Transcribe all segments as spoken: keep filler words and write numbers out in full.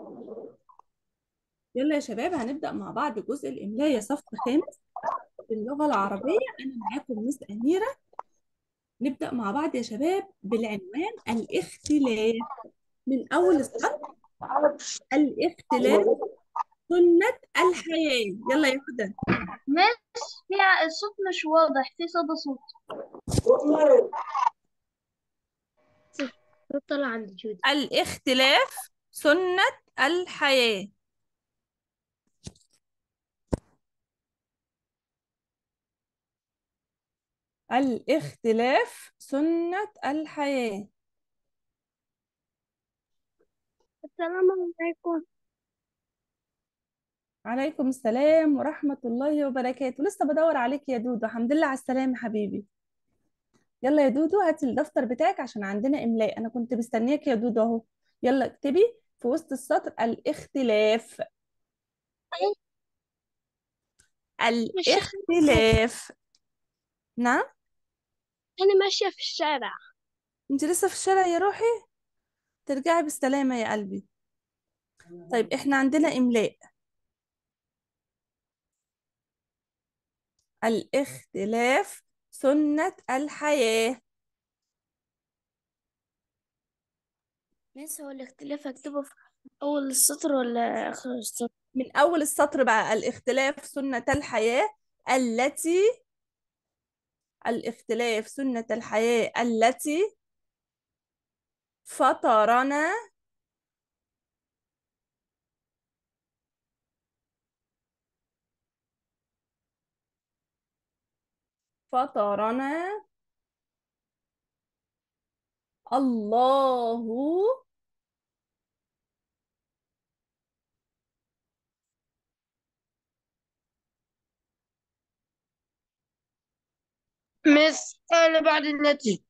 يلا يا شباب، هنبدأ مع بعض جزء الإملاء يا صف خامس في اللغة العربية. أنا معاكم مس أميرة. نبدأ مع بعض يا شباب بالعنوان الاختلاف من أول السطر. الاختلاف سنة الحياة. يلا يا هدى. مش فيها الصوت مش واضح، في صدى صوت. صوت طلع عند جودي. الاختلاف سنة الحياة. الاختلاف سنة الحياة. السلام عليكم. عليكم السلام ورحمة الله وبركاته. لسه بدور عليك يا دودو. الحمد لله على السلامة حبيبي. يلا يا دودو، هاتي الدفتر بتاعك عشان عندنا إملاء. أنا كنت مستنياك يا دودو أهو. يلا اكتبي في وسط السطر الاختلاف. مش الاختلاف. نعم. أنا ماشية في الشارع. انت لسه في الشارع يا روحي؟ ترجعي بالسلامة يا قلبي. طيب احنا عندنا إملاء. الاختلاف سنة الحياة. بس هو الاختلاف أكتبه في أول السطر ولا آخر السطر؟ من أول السطر بقى. الاختلاف سنة الحياة التي الاختلاف سنة الحياة التي فطرنا فطرنا الله. مس أنا بعد النتيجة.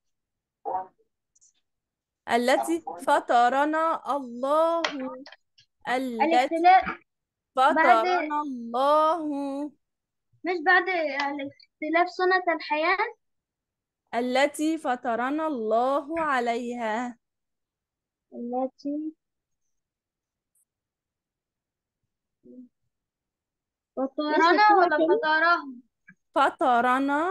التي فطرنا الله. التي الاختلاف بعد فطرنا الله. مش بعد الاختلاف سنة الحياة. التي فطرنا الله عليها. التي فطرنا ولا فطرهم؟ فطرنا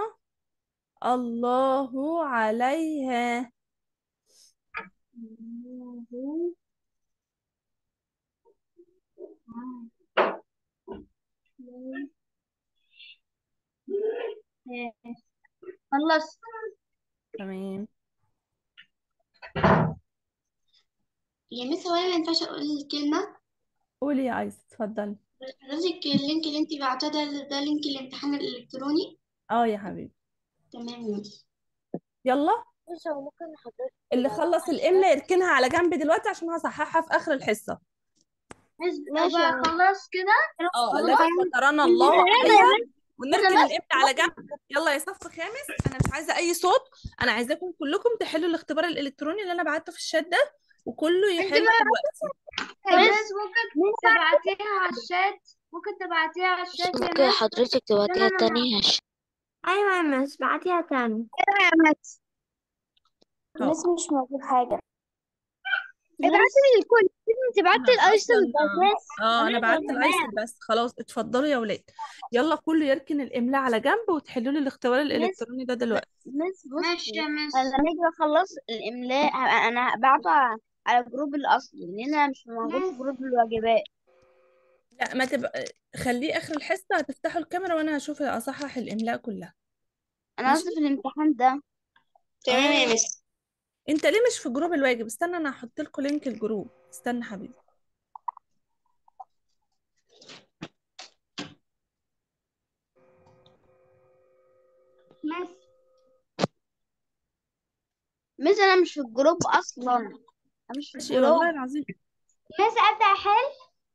الله عليها. خلصت. تمام. يا مس، هو انا ما ينفعش اقول الكلمة؟ قولي يا عايزة، اتفضلي. حضرتك اللينك اللي انت بعتاه ده ده لينك الامتحان الالكتروني؟ اه يا حبيبي. تمام يا مس. يلا. بص، هو ممكن حضرتك اللي تبعتيها خلص على الشات. الإملا يركنها على جنب دلوقتي عشان هصححها في آخر الحصة. مس ماشي بقى، خلاص كده. اه، خلاص. التي فطرنا الله انا عليها. يا مس انا ونركن بس الإملا على جنب. يلا يا صف خامس، انا مش عايزه اي صوت. انا عايزاكم كلكم تحلوا الاختبار الالكتروني اللي انا بعته في الشات ده، وكله انت يحل بقى. دلوقتي. مس ممكن تبعتيها على الشات. ممكن تبعتيها على مش الشات يا ممكن مس. حضرتك عشان تبعتيها انا ما. تاني عشان ايوه يا مس، بعتيها تاني. ايوه يا مس. اه. مس مش موجود حاجة. ابعتي لي الكل. انت بعتي انا الايسن اصلا بس. اه انا بعت انا الايسر كمان. بس. خلاص اتفضلوا يا ولاد. يلا كله يركن الإملا على جنب وتحلوا لي الاختبار مس الالكتروني ده دلوقتي. مس ماشي يا بصي، مس. انا لما اجي اخلص الاملاء ه- انا هبعته ع- على الجروب الاصلي، لان انا مش موجود في مس جروب الواجبات. لا، ما تبقى. خليه اخر الحصه، هتفتحوا الكاميرا وانا هشوف اصحح الإملاء كلها. انا ماشي. قصدي في الامتحان ده. تمام اه. يا مس. انت ليه مش في جروب الواجب؟ استنى، انا هحط لكم لينك الجروب. استنى حبيبي. مس مس انا مش في الجروب اصلا. انا مش في ماشي والله الجروب. العظيم. مس ابدا احل.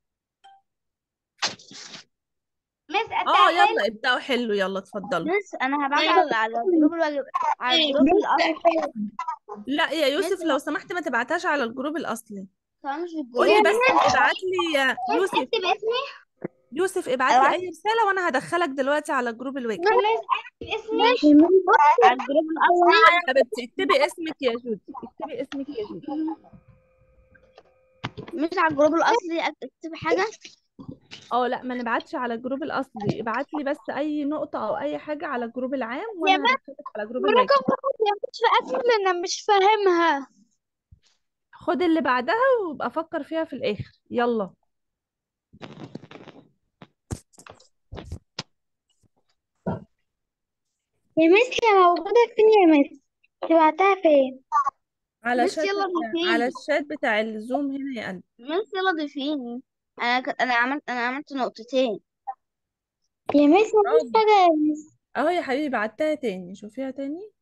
مس ابدا اه احل. يلا ابدأوا حلو. يلا اتفضلوا. مس انا هبعته على على الجروب الواجب، على الجروب الاصلي. لا يا مس يوسف، لو سمحت ما تبعتهاش على الجروب الأصلي. انا مش في قولي الجروب. بس. ابعت لي يا مس يوسف. اكتب اسمي. يوسف ابعت لي ابعت. اي رسالة وانا هدخلك دلوقتي على جروب الواجب. مس اكتب اسمي على الجروب الاصلي. حبيبتي اكتبي اسمك يا جودي. اكتبي اسمك يا جودي. مش على الجروب الاصلي اكتب حاجه؟ اه لا، ما نبعتش على الجروب الاصلي، ابعت لي بس اي نقطة او اي حاجة على الجروب العام يا وانا مس، هدخلك على جروب الواجب. ورقم واحد يا مس في اكل انا مش فاهمها. خد اللي بعدها وابقى فكر فيها في الاخر. يلا. يا مس هي موجودة فين يا مس؟ تبعتها فين؟ على مس شات يلا على ضيفيني. الشات بتاع الزوم هنا يا قلبي. مس يلا ضيفيني. انا ك... انا عملت انا عملت نقطتين. يا مس مفيش برافو. حاجة يا مس. اهو يا حبيبي بعتها تاني، شوفيها تاني.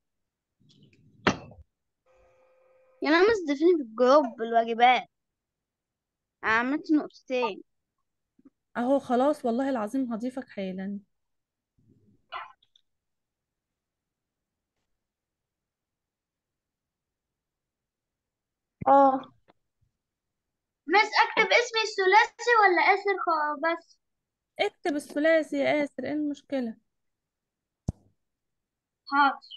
يا مس ضيفيني في الجروب بالواجبات. أنا عملت نقطتين. اهو خلاص والله العظيم هضيفك حالا. اه مس اكتب اسمي الثلاثي ولا اسر خ- بس؟ اكتب الثلاثي يا آسر، ايه المشكلة؟ حاضر.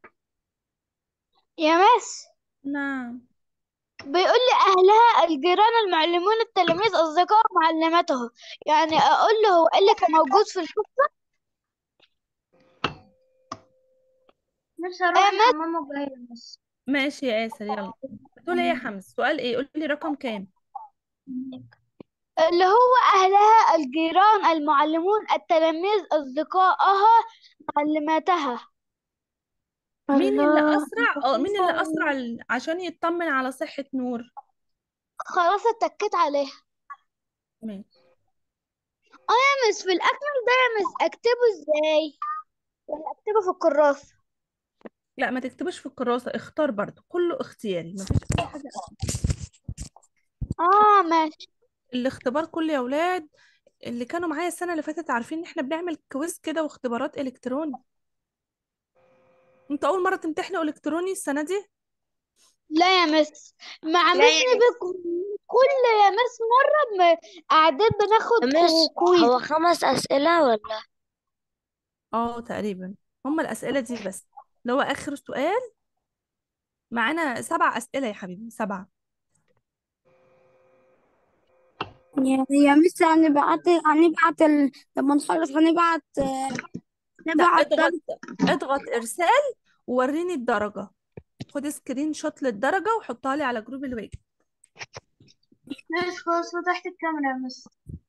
يا مس نعم. بيقول لي أهلها الجيران المعلمون التلاميذ أصدقاء معلمته، يعني أقول له هو إيه اللي كان موجود في الفصل؟ نفسي أروح آه، الحمام وجاية بس. ماشي يا آسر يلا. بتقول ايه يا حمد؟ سؤال ايه؟ قول لي رقم كام. اللي هو أهلها الجيران المعلمون التلاميذ أصدقائها معلماتها. مين اللي الله. اسرع اه مين اللي اسرع ل- عشان يطمن على صحة نور؟ خلاص اتكيت عليها. ماشي. اه يا مس في الأكمل ده يا مس أكتبه إزاي؟ ولا أكتبه في الكراسة؟ لا ما تكتبش في الكراسة، اختار برضو، كله اختياري، مفيش اي حاجة. اه ماشي. الاختبار كله يا ولاد. اللي كانوا معايا السنة اللي فاتت عارفين ان احنا بنعمل كويز كده واختبارات الكتروني. انتوا اول مرة تمتحنوا الكتروني السنة دي؟ لا يا مس، مع لا يا مسني مس. بك كل يا مس مرة م- قاعدين بناخد مس كو- كويز. هو خمس أسئلة ولا؟ اه تقريبا. هما الاسئلة دي بس. اللي هو اخر سؤال. معانا سبع اسئلة يا حبيبي، سبعة. يا يا مس هنبعت هنبعت ال... لما نخلص هنبعت لا نبعت اضغط. درجة. اضغط ارسال. ووريني الدرجة. خد سكرين شوت للدرجة وحطها لي على جروب الواجب. مس خلاص فتحت الكاميرا يا مس.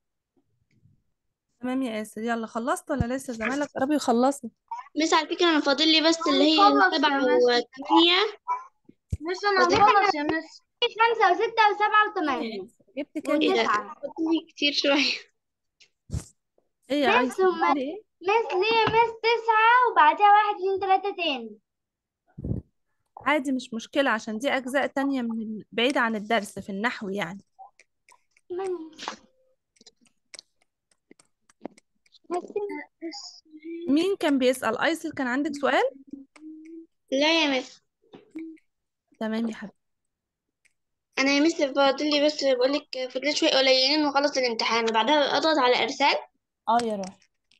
تمام يا ياسر، يلا خلصت ولا لسه؟ زمالك قربوا يخلصوا. مس على فكرة أنا فاضل لي بس اللي هي هنخلص سبعة يا مس. وثمانية. مس انا فاضل هنخلص يا مس. خمسة وستة وسبعة ايه يا وثمانية ياسر جبت كام ايه يا ده؟ ياسر؟ وتسعة. فاضل لي كتير شوية. ايه يا مس ايسر ثم بتقولي ايه؟ مس ليه مس تسعة وبعدها واحد اتنين تلاتة تاني. عادي مش مشكلة، عشان دي اجزاء تانية من ال... بعيدة عن الدرس في النحو يعني. مس مين كان بيسأل؟ ايسر كان عندك سؤال؟ لا يا مس. تمام يا حبيبي. أنا يا مس فاضل لي بس بقول لك فاضل لي شوية قليلين وخلص الامتحان وبعدها أضغط على إرسال. اه يا روح.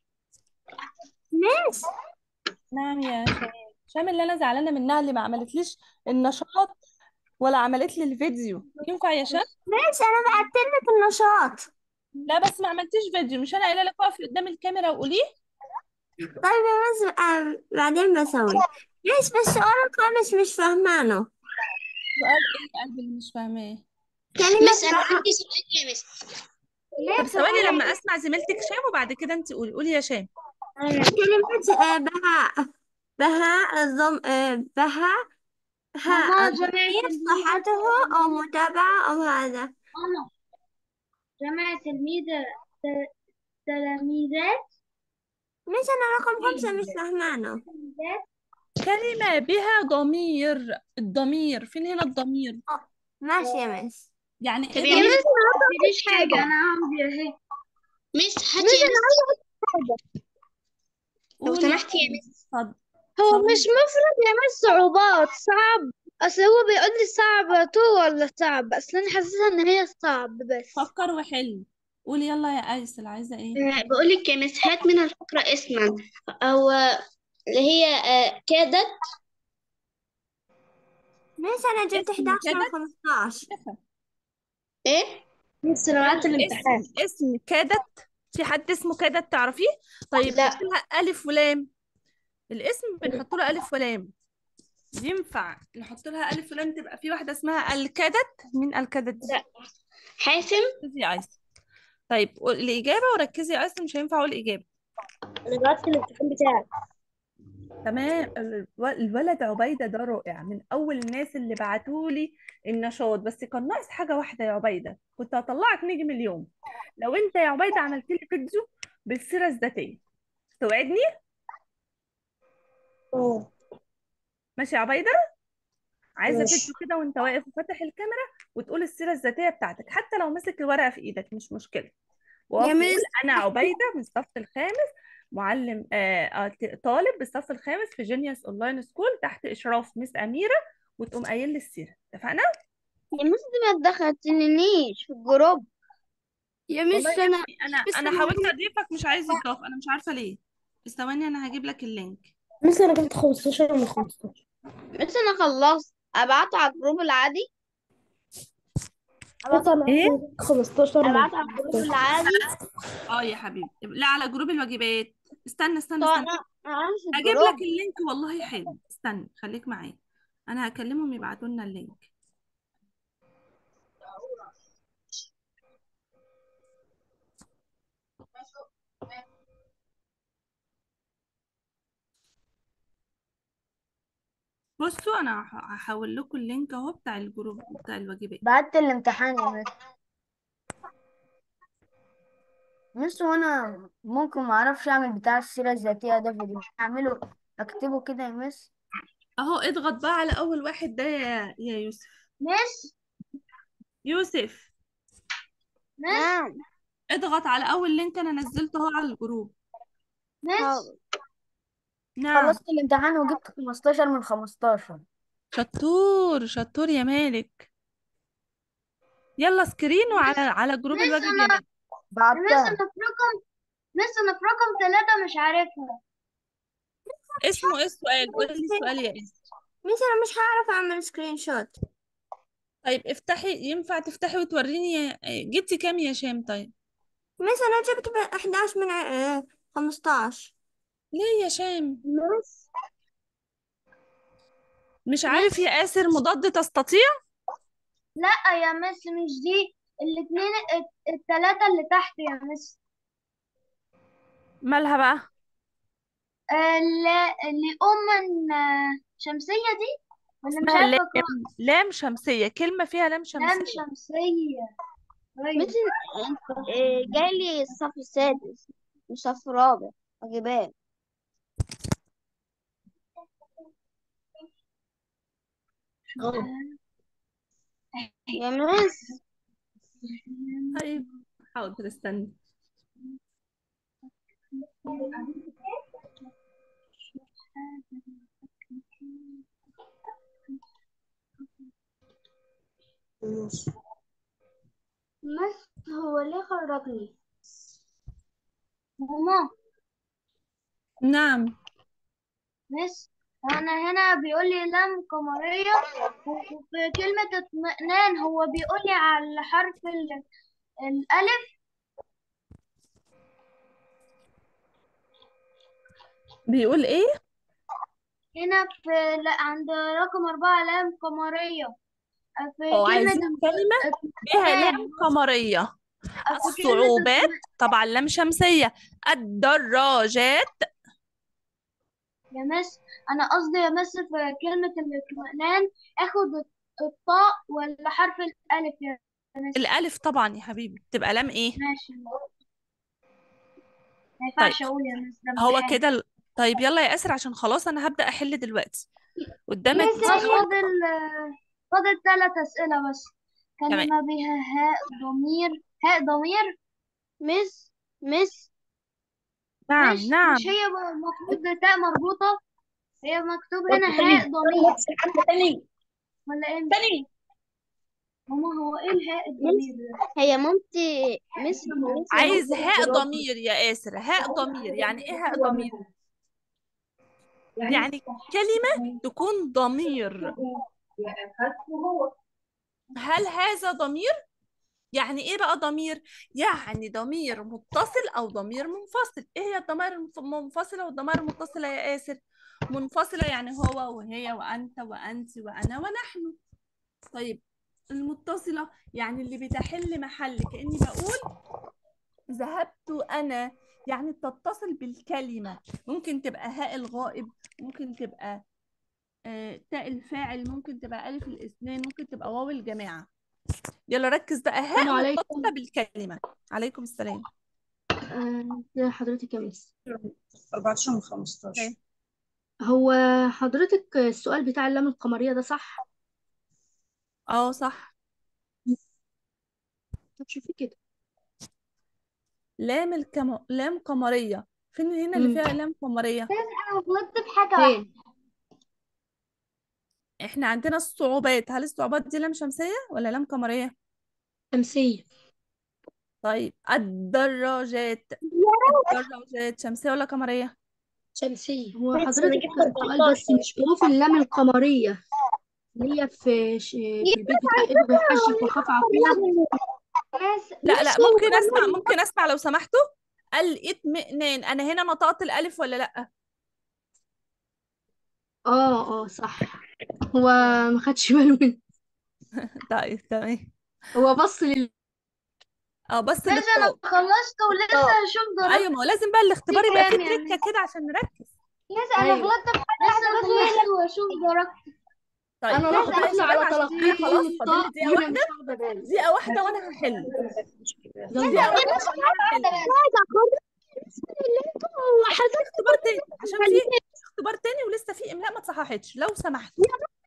مس نعم يا شام. شام اللي انا زعلانة منها اللي ما عملتليش النشاط ولا عملت لي الفيديو، ينفع يا شام؟ مس انا بعتلك النشاط. لا بس ما عملتيش فيديو، مش انا قايله لك اقفي قدام الكاميرا وقوليه. طيب يا مس آه، بعدين بسوي. مس بس السؤال الخامس مش فاهمانه. سؤال ايه يا قلبي اللي مش فاهماه؟ كلمة مس أنا بهاء. عندي سؤال يا مس. طب مس ثواني أنا لما اسمع زميلتك شام وبعد كده انت قولي، قولي يا شام. كلمة آه، بهاء. بهاء الضم آه، بهاء هاء ماما جمع الضمير تلميذة صحته أو متابعة أو هذا. ماما جمع تلميذة ت- تلاميذات. مش أنا رقم خمسة مش فاهمانه. تلميذات. كلمة بها ضمير، الضمير فين هنا الضمير؟ آه، ماشي يا مس. يعني طب ايه يا ضمير؟ مس أنا ما عايزة أقول قلتليش حاجة، حاجة. أنا عندي أهي. مس هاتي مش يا أنا مس. عايزة أقول حاجة. لو قولي يا سمحتي يا حبيبي. مس. اتفضل. هو مش ثواني. مفرد يا مس صعوبات صعب. أصل هو بيقول لي صعبة تو ولا صعب، أصل أنا حاسسها إن هي صعب بس. فكر وحل. قولي يلا يا ايسل، عايزة ايه؟ آه، بقول لك يا مس هات من الفقرة اسما أو اللي هي آه، كادت. مش أنا جبت اسم حداشر من كده. خمستاشر. ايه؟ بس انا معاك الامتحان. الاسم اسم كادت، في حد اسمه كادت تعرفيه؟ طيب لا. حط لها ألف ولام. الاسم بنحط له ألف ولام. ينفع نحط لها ألف ولام تبقى في واحدة اسمها الكادت؟ مين الكادت دي؟ لا. حاسم. ركزي يا عايسة. طيب قول الإجابة وركزي يا عايسة، مش هينفع أقول إجابة. انا بعت الامتحان بتاعك. تمام. الو- الولد عبيدة ده رائع، من أول الناس اللي بعتولي النشاط، بس كان ناقص حاجة واحدة يا عبيدة، كنت هطلعك نجم اليوم لو أنت يا عبيدة عملت لي فيديو بالسيرة الذاتية. توعدني؟ اه. ماشي يا عبيدة؟ عايزة ماشي. فيديو كده وأنت واقف وفاتح الكاميرا وتقول السيرة الذاتية بتاعتك، حتى لو ماسك الورقة في إيدك مش مشكلة، يا وقف وقول مس. أنا عبيدة من الصف الخامس، معلم آه آه، ت- طالب بالصف الخامس في جينيوس أونلاين سكول تحت إشراف مس أميرة، وتقوم قايل لي السيرة. اتفقنا؟ يا مس دي ما دخلتنيش في الجروب. يا والله مس يا انا ابني انا مس انا انا حاولت اضيفك مش عايز يتضاف، انا مش عارفه ليه. بس ثواني انا هجيب لك اللينك. مس انا كنت خمستاشر من خمستاشر. بس انا خلصت ابعته على الجروب العادي. مس انا ايه؟ خمستاشر من ابعته على الجروب خمستاشر. العادي. اه يا حبيبي، لا على جروب الواجبات. استنى استنى طبعا استنى، انا انا مش في هجيب لك الجروب. اللينك والله حالا، استنى خليك معايا، انا هكلمهم يبعتوا لنا اللينك. بصوا انا هح- هحول لكم اللينك اهو بتاع الجروب بتاع الواجبات. بعت الامتحان يا مس. مس وانا ممكن ما اعرفش اعمل بتاع السيرة الذاتية ده فيديو اعمله، اكتبه كده يا مس. اهو اضغط بقى على اول واحد ده يا يا يوسف. مس. يوسف، مس. نعم. اضغط على اول لينك انا نزلته اهو على الجروب. مس. نعم. خلصت الامتحان وجبت خمستاشر من خمستاشر. شطور شطور يا مالك. يلا سكرين وعلى على جروب مس الواجب يا انا مالك. مس بعتها انا في رقم مس انا في رقم ثلاثة مش عارفها. اسمه ايه السؤال؟ قولي لي السؤال يا اسم. مس انا مش هعرف اعمل سكرين شوت. طيب افتحي، ينفع تفتحي وتوريني يا... جبتي كام يا شام؟ طيب مس انا جبت احدعش من ع- خمستاشر. ليه يا شام؟ مس. مش عارف مس. يا آسر مضاد تستطيع؟ لا يا مس مش دي الاثنين، الثلاثة اللي تحت يا مس. مالها بقى؟ اللي اللي أم شمسية دي، ولا مش اسمها عارفة لام. أقرأ. لام شمسية، كلمة فيها لام لام شمسية. شمسية. أيوة. مثل إيه، جالي الصف السادس والصف الرابع واجبات. اه. يا مس. طيب حاضر استني. مس هو ليه خرجني؟ ماما. نعم. مس أنا هنا بيقول لي لام قمرية، وفي كلمة اطمئنان هو بيقول لي على حرف ال- الألف. بيقول ايه؟ هنا في لا عند رقم أربعة لام قمرية، في اه كلمة عايزين كلمة بها اطمئنان. لام قمرية. في كلمة الصعوبات اطمئنان. طبعا لام شمسية. الدراجات. يا مس أنا قصدي يا مس في كلمة الاطمئنان اخد الطاء ولا حرف الألف يا مس؟ الألف طبعا يا حبيبي، تبقى لام ايه؟ ماشي. ما طيب ينفعش أقول يا مس ده هو امتحان. كده ال... طيب يلا يا آسر عشان خلاص أنا هبدأ أحل دلوقتي قدامك مس دقيقة واحدة. فاضل فاضل ثلاث أسئلة بس. تمام. كلمة بها هاء ضمير، هاء ضمير. مس. مس نعم مش مش نعم. هي المفروض تاء مربوطة؟ هي مكتوب قلت هنا تاني. هاء ضمير نفس الحاجة تاني. ولا ايه مش فاهمة. تاني. ماما هو ايه الهاء الضمير ده؟ هي مامتي مس. هي عايز مامتي. هاء ضمير يا آسر، هاء ضمير يعني ايه هاء ضمير؟ يعني كلمة تكون ضمير. هل هذا ضمير؟ يعني ايه بقى ضمير؟ يعني ضمير متصل او ضمير منفصل. ايه هي الضمائر المف- المنفصله والضمائر المتصله يا آسر؟ منفصله يعني هو وهي وانت وانت وانا ونحن. طيب المتصله يعني اللي بتحل محل، كاني بقول ذهبت انا، يعني بتتصل بالكلمه. ممكن تبقى هاء الغائب، ممكن تبقى آه، تاء الفاعل، ممكن تبقى الف الاثنين، ممكن تبقى واو الجماعه. يلا ركز بقى، السلام هاء متصلة عليكم. بالكلمة. عليكم السلام. آه، ازي حضرتك يا مس؟ أربعتاشر من تمام. خمستاشر. هو حضرتك السؤال بتاع اللام القمرية ده صح؟ اه صح. طب شوفي كده. لام الكم... لام قمرية. فين هنا اللي امم فيها لام قمرية؟ انا غلطت في حاجة واحدة. فين؟ احنا عندنا الصعوبات، هل الصعوبات دي لام شمسية ولا لام قمرية؟ شمسية. طيب الدراجات، الدراجات شمسية ولا قمرية؟ شمسية. هو بس أنا حضرتك جبت السؤال بس أربعتاشر. مش حروف اللام القمرية اللي هي في ش... في البيت بتاع ابن حجك وخاف عقوق. بس لا لا، ممكن اسمع، ممكن اسمع لو سمحتوا. الاطمئنان، انا هنا نطقت الالف ولا لا؟ اه اه صح. هو ما خدش باله منه. طيب تمام. هو بص لل اه بس بس انا للطاء. خلصت ولسه هشوف ايوه، درجتي ما هو لازم بقى الاختبار يبقى فيه كام يا تريكه مس. كده عشان نركز. لسه انا ايوه غلطت في حاجة واحدة بس هي اللي واشوف درجتي. طيب انا بس يلا رحت بقى انا يا داخله شباب، على عشان انا تلقين خلاص فاضل لي الطاء دقيقه وهنا واحده. مش واخده بالي. دقيقه واحده وانا هحل. يلا دقيقه يا واحده مس. وانا هحل. عشان في وحضرتك اختبار تاني، عشان في اختبار تاني ولسه في املاء ما اتصححتش لو سمحتوا.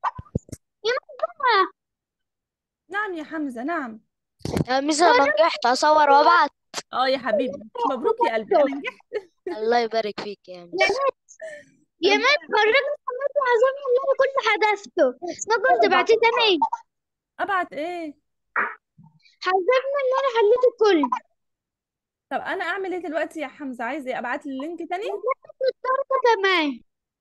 نعم يا حمزه، نعم. يا ميس انا نجحت اصور وابعت. اه يا حبيبي، مبروك يا قلبي، انا نجحت. الله يبارك فيك يا ميس. يا ربنا مس فرجت محمد العظيم اللي انا كنت حذفته. ما كنت بعتيه تاني. ابعت ايه؟ حذفنا اللي انا حليته كله. طب انا اعمل ايه دلوقتي يا حمزه؟ عايز ايه؟ ابعت لي اللينك تاني؟ الدرجة كمان.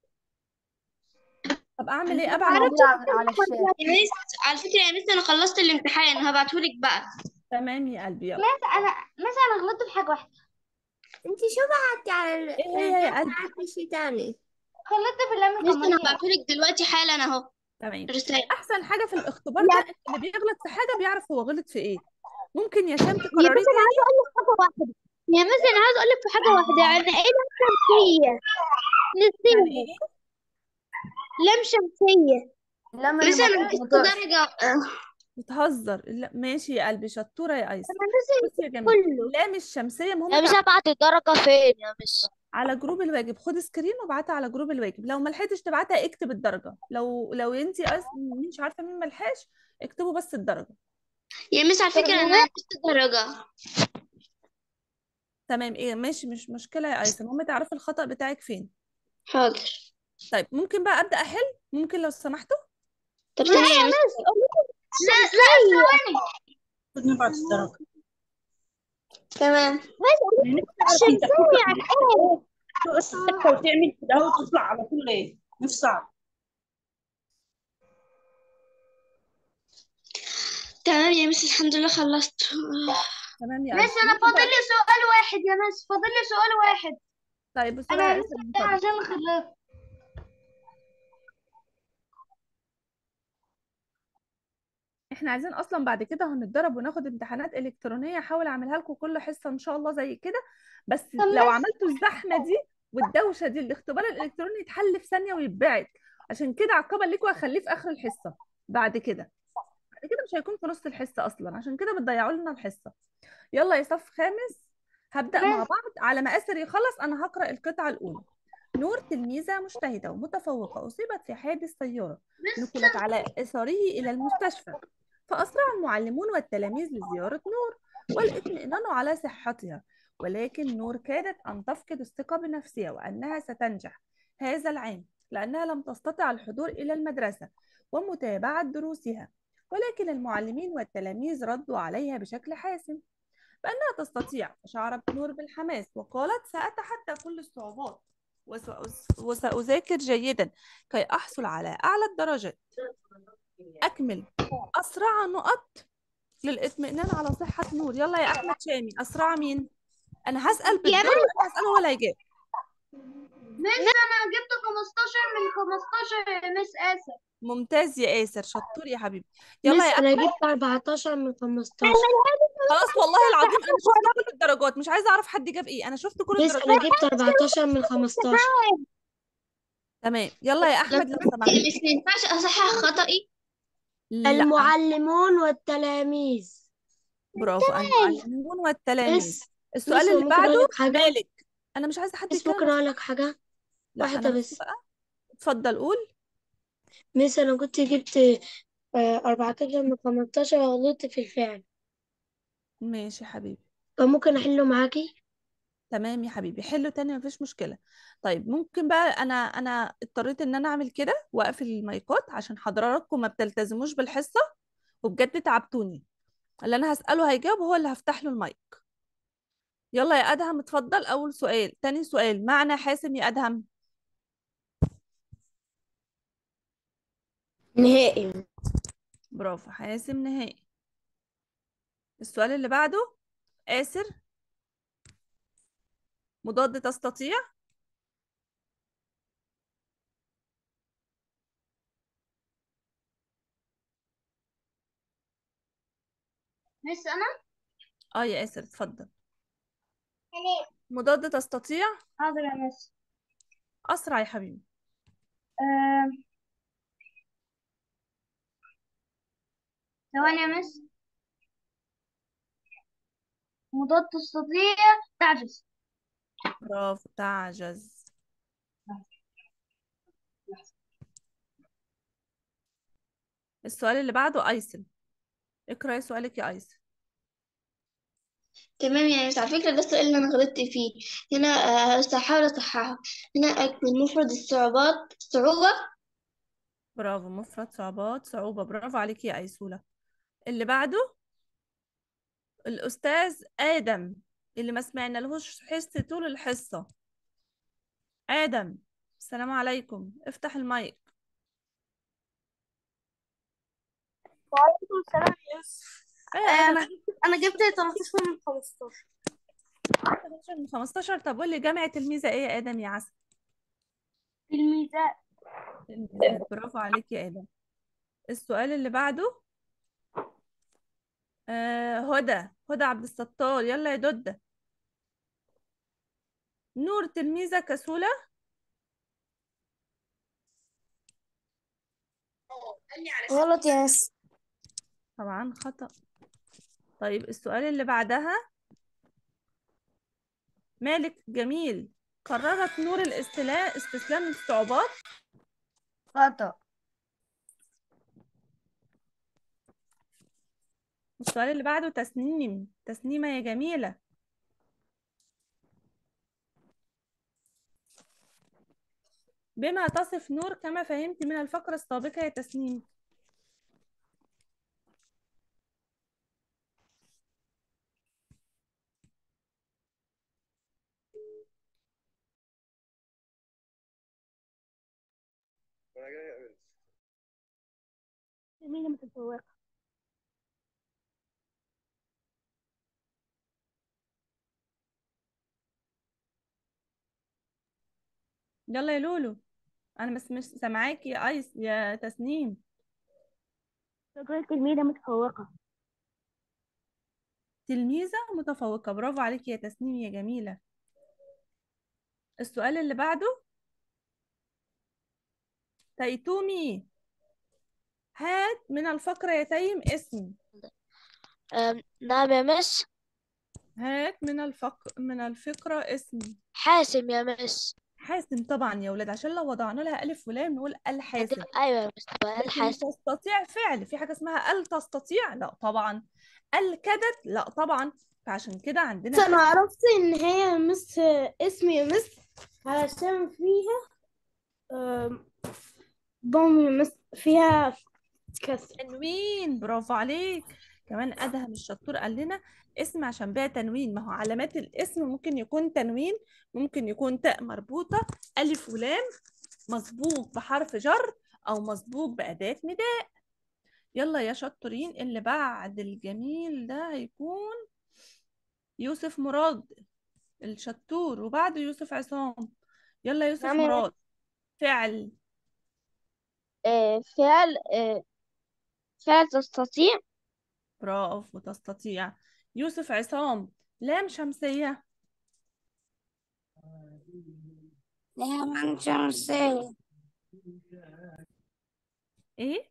طب اعمل ايه؟ ابعت معرفش اللينك؟ موجود على الشات. يا ميس، على فكرة يا ميس أنا خلصت الامتحان هبعتهولك بقى. تمام يا قلبي، يلا. مس انا مس انا غلطت في حاجة واحدة. انت شو بعتي على ال... ايه هي يا قلبي؟ بعتي شي تاني؟ غلطت في اللام ميس أنا القمرية. هبعتهولك دلوقتي حالا أهو تمام. رسالة. احسن حاجه في الاختبار ده إن اللي بيغلط في حاجه بيعرف هو غلط في ايه. ممكن يا شام يا تكرريه مس انا عايزة تاني؟ اقول لك حاجة واحدة. يا مس انا عايزة اقول لك في حاجة واحدة. انا ايه لام شمسية؟ يعني نسيها. ايه؟ لام شمسية. لم ميس أنا المطر نقصت مضاعف. درجة. آه، بتهزر؟ لا ماشي يا قلبي، شطوره يا ايسر. انا نسيت بصي يا جميل، كله. اللام الشمسيه يا مهمه ميس ابعت الدرجة فين يا ميس؟ على جروب الواجب. خد سكرين وابعتها على جروب الواجب. لو ما لحقتش تبعتها اكتب الدرجه. لو لو انت أس... مش عارفه مين ما لحقش، اكتبوا بس الدرجه. يا ميس على فكرة أنا نقصت درجة. تمام، ايه ماشي، مش مشكله يا ايسر، المهم تعرفي الخطأ بتاعك فين. حاضر. طيب ممكن بقى ابدا احل؟ ممكن لو سمحتوا. طب لا ثانية يا يا ميس. مس قولي لا لا ثواني. المفروض نبعت الدرجة. تمام. مس قولي يعني نفسي أعرف أنت الشمسية بتاخد يعني ايه؟ بس تكة وتعمل كده أهو وتطلع على طول إيه؟ نفسي أعرف. تمام يا ميس الحمد لله خلصت. آه، تمام يا مس ايسر، انا ممكن فاضل بقى. لي سؤال واحد يا مس فاضل لي سؤال واحد. طيب بسرعه انا يا ايسر لسه من فضلك. عشان خلصت. احنا عايزين اصلا بعد كده هنتدرب وناخد امتحانات الكترونيه، هحاول اعملها لكم كل حصه ان شاء الله زي كده. بس طب لو مس عملتوا الزحمه دي والدوشه دي، الاختبار الالكتروني يتحل في ثانيه ويتبعت. عشان كده عقابا ليكم هخليه في اخر الحصه. بعد كده بعد كده مش هيكون في نص الحصه اصلا، عشان كده بتضيعوا لنا الحصه. يلا يا صف خامس، هبدأ مع مس بعض. على ما آسر يخلص أنا هقرأ القطعة الأولى. نور تلميذة مجتهدة ومتفوقة أصيبت في حادث سيارة، نقلت على إثاره إلى المستشفى، فأسرع المعلمون والتلاميذ لزيارة نور والاطمئنان على صحتها. ولكن نور كادت أن تفقد الثقة بنفسها وأنها ستنجح هذا العام، لأنها لم تستطع الحضور إلى المدرسة ومتابعة دروسها. ولكن المعلمين والتلاميذ ردوا عليها بشكل حاسم بأنها تستطيع. فشعرت نور بالحماس وقالت سأتحدى كل الصعوبات وسأز- وسأذاكر جيدا كي أحصل على أعلى الدرجات. أكمل. أسرع نقط للاطمئنان على صحة نور. يلا يا أحمد شامي، أسرع مين؟ أنا هسأل بالدور وأنا هسأله هو اللي هيجاوب. مس انا جبت خمستاشر من خمستاشر يا مس اسف. ممتاز يا آسر، شطور يا حبيبي. يلا مس يا انا أحمد. جبت أربعتاشر من خمستاشر. خلاص والله العظيم أنا شفت كل الدرجات، مش عايزة أعرف حد جاب إيه، أنا شفت كل مس الدرجات. انا جبت أربعتاشر من خمستاشر. تمام. يلا يا أحمد لو سمحت. مش ما ينفعش اصحح خطأي؟ لا. المعلمون والتلاميذ. برافو، المعلمون والتلاميذ. مس السؤال مس اللي ممكن اقول بعده لك حاجة؟ مالك. أنا مش عايزة حد مس يتكلم. ممكن اقول لك حاجة لا واحدة أنا بصي بس؟ بقى. اتفضل قول. مس انا كنت جبت آه، أربعتاشر من خمستاشر وغلطت في الفعل، ماشي يا حبيبي. فممكن احله معاكي؟ تمام يا حبيبي، حلو تاني مفيش مشكلة. طيب ممكن بقى انا انا اضطريت ان انا اعمل كده واقفل المايكات عشان حضراتكم ما بتلتزموش بالحصة وبجد تعبتوني. اللي انا هسأله هيجاوب، هو اللي هفتح له المايك. يلا يا ادهم اتفضل. اول سؤال. تاني سؤال، معنى حاسم يا ادهم؟ نهائي. برافو، حاسم نهائي. السؤال اللي بعده، آسر. مضاد تستطيع؟ مس انا اه يا آسر اتفضل. مضاد تستطيع. حاضر يا مس. اسرع يا حبيبي. آه، ثواني يا مس. مضاد تستطيع تعجز. برافو، تعجز. السؤال اللي بعده، ايسن. اقرأي سؤالك يا ايسن. تمام يعني، بس على فكرة ده السؤال اللي أنا غلطت فيه. هنا آه، هحاول أصححه. هنا أكمل مفرد الصعوبات صعوبة. برافو، مفرد صعوبات صعوبة. برافو عليكي يا أيسولة. اللي بعده الأستاذ آدم، اللي ما سمعنا لهوش حس طول الحصة. آدم، السلام عليكم، افتح المايك. وعليكم السلام يا يوسف. ايه يا انا آدم؟ انا جبت تلتاشر من خمستاشر. خمستاشر من خمستاشر. طب قول لي جمع تلميذة ايه يا آدم يا عسل؟ تلميذات. تلميذات. برافو عليك يا آدم. السؤال اللي بعده، آه هدى. هدى عبد الستار، يلا يا دودة. نور تلميذة كسولة؟ غلط يا مس. طبعا خطأ. طيب السؤال اللي بعدها، مالك جميل. قررت نور الاستسلام استسلام للصعوبات؟ خطأ. السؤال اللي بعده، تسنيم. تسنيمة يا جميلة. بما تصف نور كما فهمت من الفقرة السابقة يا تسنيم؟ مين متفوقة؟ يلا يا لولو. انا بس مش سامعاكي يا ايس يا تسنيم. قلت تلميذة متفوقة. تلميذة متفوقة. برافو عليكي يا تسنيم يا جميلة. السؤال اللي بعده، تيتومي. هات من الفقرة يا تيم اسم. أم، نعم يا مس. هات من الفق... من الفقرة اسم. حاسم يا مس. حاسم طبعا يا ولاد، عشان لو وضعنا لها ألف ولام نقول الحاسم. هتبقى أيوة يا مس، تبقى لكن الحاسم. تستطيع فعل، في حاجة اسمها ال تستطيع؟ لا طبعا. الكدت؟ لا طبعا. فعشان كده عندنا بس انا الأسم. عرفت ان هي مس اسم يا مس علشان فيها آم، ضم يا مس، فيها كسر. تنوين. برافو عليك. كمان أدهم الشطور قال لنا اسم عشان بيها تنوين. ما هو علامات الاسم ممكن يكون تنوين، ممكن يكون تاء مربوطة، ألف ولام، مسبوق بحرف جر، أو مسبوق بأداة نداء. يلا يا شطورين، اللي بعد الجميل ده هيكون يوسف مراد الشطور، وبعده يوسف عصام. يلا يوسف نعم يا مس. مراد. فعل. آه، فعل آه، فعل تستطيع. برافو، تستطيع. يوسف عصام. لام شمسية. نعم شمسية. ايه؟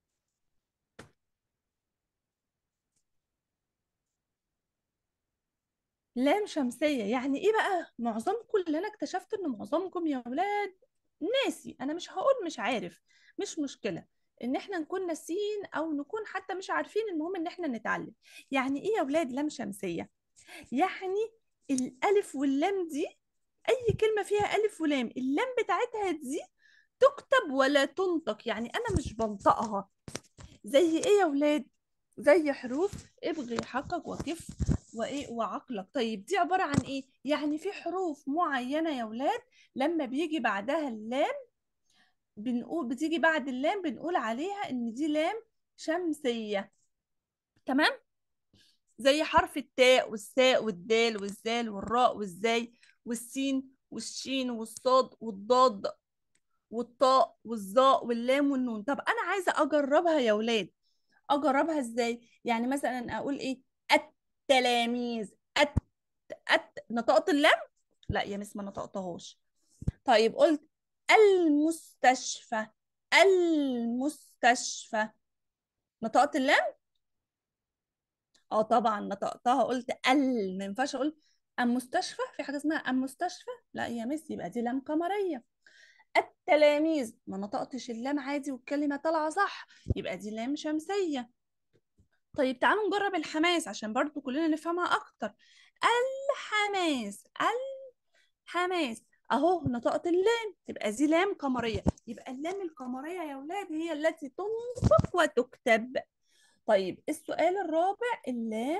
لام شمسية يعني ايه بقى؟ معظمكم، اللي انا اكتشفت ان معظمكم يا ولاد ناسي. انا مش هقول مش عارف، مش مشكلة ان احنا نكون ناسيين او نكون حتى مش عارفين، المهم ان احنا نتعلم. يعني ايه يا ولاد لام شمسية؟ يعني الالف واللام دي، اي كلمة فيها الف ولام اللام بتاعتها دي تكتب ولا تنطق، يعني انا مش بنطقها. زي ايه يا ولاد؟ زي حروف ابغي حقك وكف وايه وعقلك. طيب دي عبارة عن ايه؟ يعني في حروف معينة يا ولاد لما بيجي بعدها اللام بنقول، بتيجي بعد اللام بنقول عليها ان دي لام شمسية. تمام. زي حرف التاء والساء والدال والزال والراء والزاي والسين والشين والصاد والضاد والطاء والظاء واللام والنون. طب انا عايزة اجربها يا ولاد، اجربها ازاي؟ يعني مثلا اقول ايه؟ التلاميذ. أت أت نطقت اللام؟ لا يا مس ما نطقتهاش. طيب قلت المستشفى. المستشفى. نطقت اللام؟ اه طبعا نطقتها، قلت ال، ما ينفعش اقول ام مستشفى، في حاجه اسمها ام مستشفى، لا يا مس يبقى دي لام قمريه. التلاميذ ما نطقتش اللام عادي والكلمه طالعه صح، يبقى دي لام شمسيه. طيب تعالوا نجرب الحماس عشان برضو كلنا نفهمها اكتر. الحماس. الحماس. اهو نطقت اللام، تبقى دي لام قمرية. يبقى اللام القمرية يا ولاد هي التي تنطق وتكتب. طيب السؤال الرابع، اللام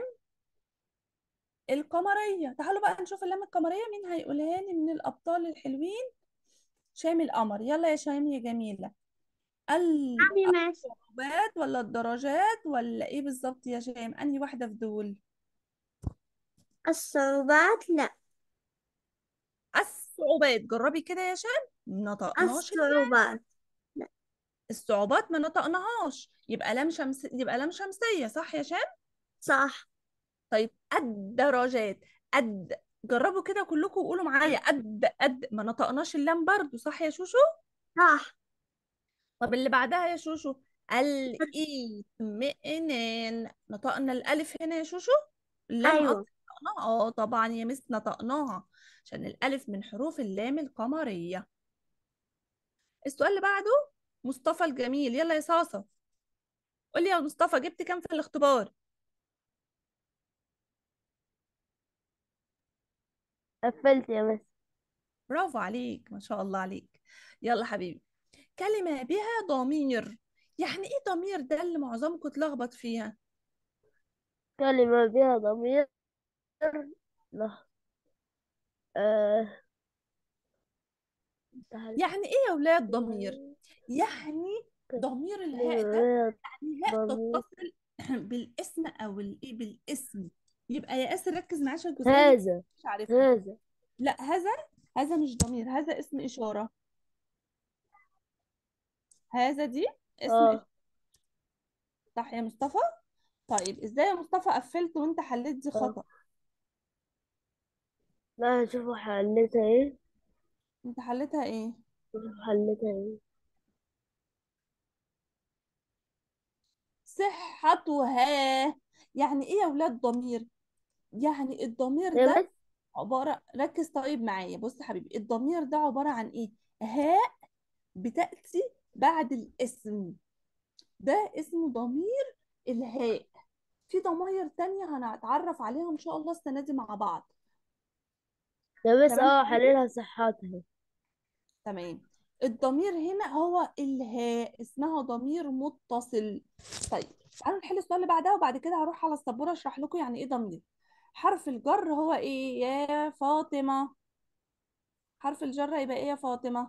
القمرية. تعالوا بقى نشوف اللام القمرية، مين هيقولها لي من الأبطال الحلوين؟ شامي القمر. يلا يا شامي يا جميلة. نعم يا مس. الصعوبات ولا الدرجات ولا ايه بالظبط يا شام؟ انهي واحدة في دول؟ الصعوبات لا. الصعوبات. جربي كده يا شام. نطقناش اللام. الصعوبات لا. الصعوبات ما نطقناهاش، يبقى لام شمس، يبقى لام شمسية، صح يا شام؟ صح. طيب الدرجات. قد. جربوا كده كلكم وقولوا معايا قد. قد ما نطقناش اللام برضو، صح يا شوشو؟ صح. طب اللي بعدها يا شوشو، الاطمئنان. نطقنا الالف هنا يا شوشو؟ اللام قصدي أيوة. نطقناها، اه طبعا يا مس نطقناها، عشان الالف من حروف اللام القمرية. السؤال اللي بعده، مصطفى الجميل. يلا يا صاصة، قولي يا مصطفى جبت كام في الاختبار؟ قفلت يا مس. برافو عليك، ما شاء الله عليك. يلا حبيبي. كلمة بها ضمير. يعني ايه ضمير ده اللي معظمكم اتلخبط فيها؟ كلمة بها ضمير. لا. آه. يعني ايه يا ولاد ضمير؟ يعني ضمير الهاء كلمة ده، بها يعني هاء ضمير. تتصل بالاسم او الايه بالاسم. يبقى يا اسر ركز معايا عشان الجزئيه دي هذا. مش عارفها. هذا. لا هذا، هذا مش ضمير، هذا اسم اشاره. هذا دي اسم اشاره. اه. صح يا مصطفى؟ طيب ازاي يا مصطفى قفلت وانت حليت دي اه. خطأ؟ لا، هشوفوا حلتها ايه. انت حليتها ايه؟ شوفوا حلتها ايه. صحتها. يعني ايه يا ولاد ضمير؟ يعني الضمير يا ده مس. عبارة، ركز طيب معايا، بص يا حبيبي، الضمير ده عبارة عن ايه؟ هاء بتأتي بعد الاسم، ده اسمه ضمير الهاء. في ضماير تانية هنتعرف عليها ان شاء الله السنة دي مع بعض. يا مس، تمام يا اه حبيبي؟ حللها صحتها. تمام. الضمير هنا هو الهاء، اسمها ضمير متصل. طيب تعالوا نحل السؤال اللي بعدها، وبعد كده هروح على السبورة اشرح لكم يعني ايه ضمير. حرف الجر هو ايه يا فاطمة؟ حرف الجر هيبقى ايه يا فاطمة؟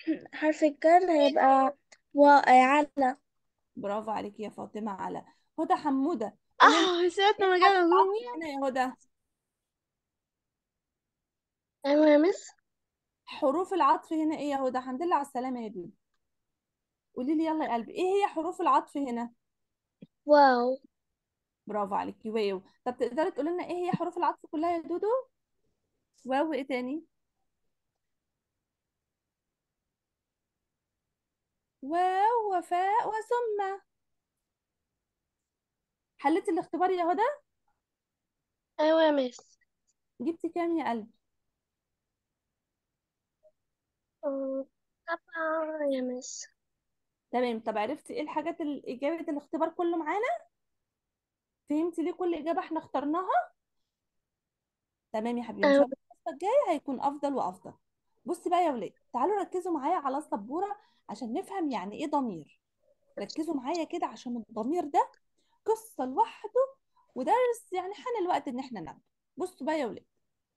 حرف الجر هيبقى و على. برافو عليكي يا فاطمة. على. هدى حمودة، قولي لنا اه سمعت ايه مجال حرف العطف أغنية. هنا يا هدى؟ أيوة يا مس. حروف العطف هنا ايه يا هدى؟ الحمد لله على السلامة يا دودو. قولي لي يلا يا قلبي، ايه هي حروف العطف هنا؟ واو. برافو عليكي، واو. طب تقدري تقولي لنا ايه هي حروف العطف كلها يا دودو؟ واو، وايه تاني؟ واو وفاء وثم. حليتي الاختبار يا هدى؟ أيوة يا مس. جبتي كام يا قلبي؟ أم، طبعا يا مس. تمام. طب عرفتي ايه الحاجات اللي اجابة الاختبار كله معانا؟ فهمتي ليه كل اجابة احنا اخترناها؟ تمام يا حبيبي، ان أيوة. شاء الله الحصة الجاية هيكون افضل وافضل. بصي بقى يا ولاد، تعالوا ركزوا معايا على السبورة عشان نفهم يعني ايه ضمير. ركزوا معايا كده عشان الضمير ده قصة لوحده ودرس، يعني حان الوقت ان احنا ناخده. بصوا بقى يا ولاد،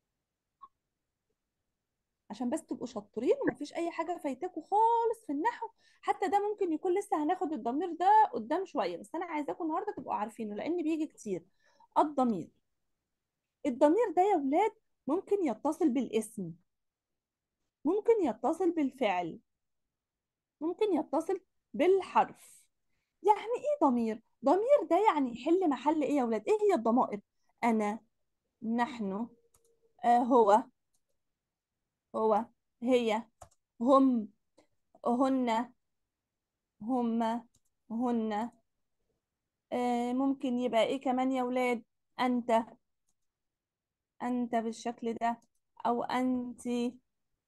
عشان بس تبقوا شاطرين ومفيش اي حاجه فايتاكوا خالص في النحو. حتى ده ممكن يكون لسه هناخد الضمير ده قدام شويه، بس انا عايزاكم النهارده تبقوا عارفينه لان بيجي كتير. الضمير. الضمير ده يا ولاد ممكن يتصل بالاسم، ممكن يتصل بالفعل، ممكن يتصل بالحرف. يعني ايه ضمير؟ ضمير ده يعني يحل محل ايه يا ولاد؟ ايه هي الضمائر؟ انا، نحن، آه هو، هو، هي، هم، هن، هما، هن. آه ممكن يبقى ايه كمان يا ولاد؟ انت، انت بالشكل ده، او انتي.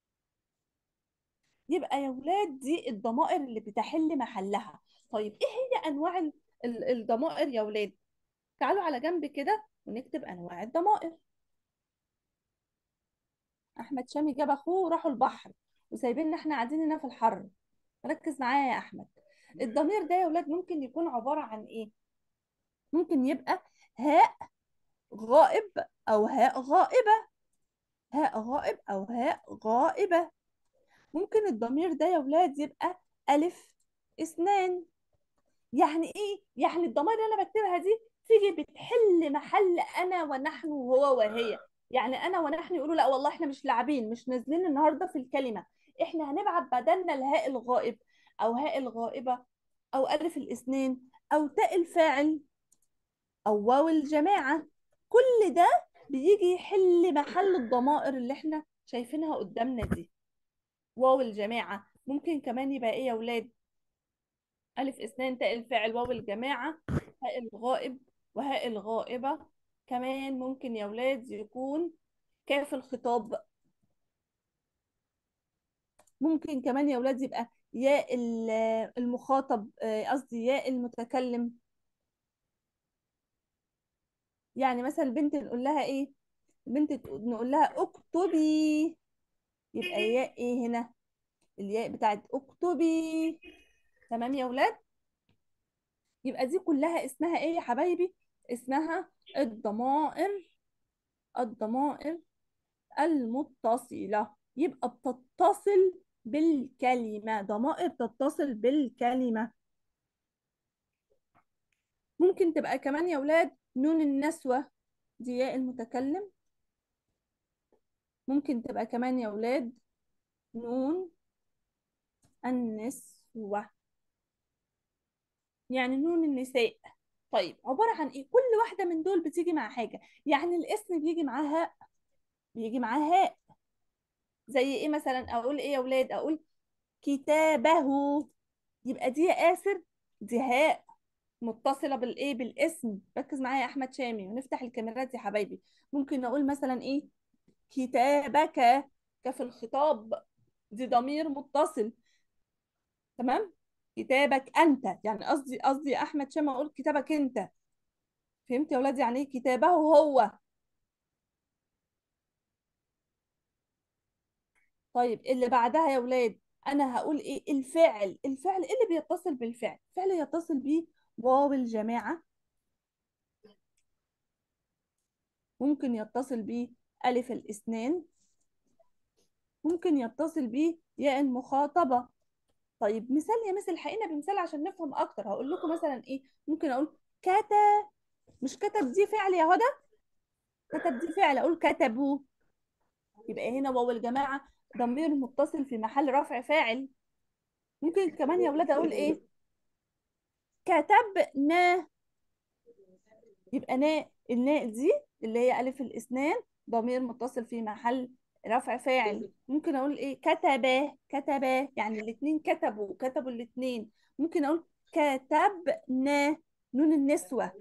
يبقى يا ولاد دي الضمائر اللي بتحل محلها. طيب ايه هي انواع ال- ال- الضمائر يا ولاد؟ تعالوا على جنب كده ونكتب انواع الضمائر. احمد شامي جاب اخوه وراحوا البحر وسايبيننا احنا قاعدين هنا في الحر. ركز معايا يا احمد. الضمير ده يا ولاد ممكن يكون عبارة عن ايه؟ ممكن يبقى هاء غائب او هاء غائبة، هاء غائب أو هاء غائبة. ممكن الضمير ده يا ولاد يبقى ألف اثنان. يعني إيه؟ يعني الضمائر اللي أنا بكتبها دي تيجي بتحل محل أنا ونحن وهو وهي. يعني أنا ونحن يقولوا لا والله إحنا مش لاعبين، مش نازلين النهاردة في الكلمة، إحنا هنبعت بدلنا الهاء الغائب أو هاء الغائبة أو ألف الاثنين أو تاء الفاعل أو واو الجماعة. كل ده بيجي يحل محل الضمائر اللي احنا شايفينها قدامنا دي. واو الجماعة ممكن كمان يبقى ايه يا ولاد؟ ألف اثنان تاء الفاعل واو الجماعة هاء الغائب وهاء الغائبة. كمان ممكن يا ولاد يكون كاف الخطاب. ممكن كمان يا ولاد يبقى ياء ال- المخاطب، آه، قصدي ياء المتكلم. يعني مثلا البنت نقول لها ايه؟ البنت تقول- نقول لها اكتبي، يبقى ياء ايه هنا؟ الياء بتاعت اكتبي. تمام يا ولاد. يبقى دي كلها اسمها ايه يا حبايبي؟ اسمها الضمائر، الضمائر المتصلة. يبقى بتتصل بالكلمة، ضمائر تتصل بالكلمة. ممكن تبقى كمان يا ولاد نون النسوة، دي ياء المتكلم. ممكن تبقى كمان يا ولاد نون النسوة، يعني نون النساء. طيب عبارة عن ايه؟ كل واحدة من دول بتيجي مع حاجة. يعني الاسم بيجي معاها، بيجي معاه هاء. زي ايه مثلا؟ اقول ايه يا ولاد؟ اقول كتابه، يبقى دي يا آسر دي هاء متصلة بالايه؟ بالاسم. ركز معايا يا احمد شامي ونفتح الكاميرات يا حبايبي. ممكن اقول مثلا ايه؟ كتابك، كفي الخطاب، دي ضمير متصل. تمام. كتابك انت، يعني قصدي قصدي يا احمد شامي اقول كتابك انت. فهمت يا ولاد يعني ايه كتابه هو؟ طيب اللي بعدها يا ولاد انا هقول ايه؟ الفعل. الفعل ايه اللي بيتصل بالفعل؟ فعل يتصل بيه واو الجماعة، ممكن يتصل بيه ألف الاثنين، ممكن يتصل بيه ياء المخاطبة. طيب مثال يا مثل الحقيقة بمثال عشان نفهم اكتر. هقول لكم مثلا ايه، ممكن اقول كتب، مش كتب دي فعل يا هدى؟ كتب دي فعل، اقول كتبوا. يبقى هنا واو الجماعة ضمير متصل في محل رفع فاعل. ممكن كمان يا ولاد اقول ايه، كتبنا. يبقى ناء، الناء دي اللي هي ألف الإسنان ضمير متصل في محل رفع فاعل. ممكن أقول إيه، كتبا، كتبا يعني الاتنين كتبوا، كتبوا الاتنين. ممكن أقول كتبنا، نون النسوة.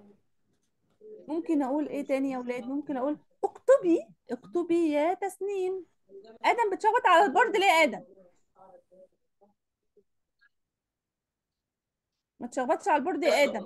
ممكن أقول إيه تاني يا ولاد؟ ممكن أقول اكتبي، اكتبي يا تسنيم. آدم بتشخبط على البورد ليه يا آدم؟ ما تشخبطش على البورد يا آدم.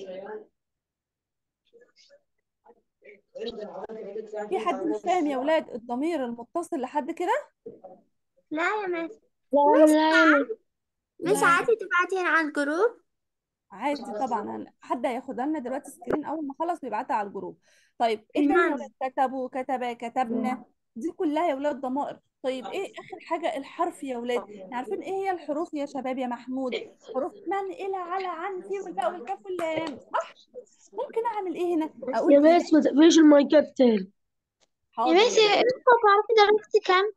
في حد مش فاهم يا ولاد الضمير المتصل لحد كده؟ لا يا مس. لا مس لا مس لا عادي تبعتين على الجروب. عادي طبعا. هن- حد هياخدها لنا دلوقتي سكرين اول ما خلص ويبعتها على الجروب. طيب ايه تاني يا المهم ولاد؟ كتبوا، كتبا، كتبنا، دي كلها يا ولاد ضمائر. طيب ايه اخر حاجه؟ الحرف يا ولاد. عارفين ايه هي الحروف يا شباب يا محمود؟ حروف من الى على عن في والباء والكاف واللام، صح؟ ممكن اعمل ايه هنا؟ اقول يا ايه؟ مس ما تقفليش المايكات تاني. يا حاضر مس يا بنت. انت تعرفي درجتي كام؟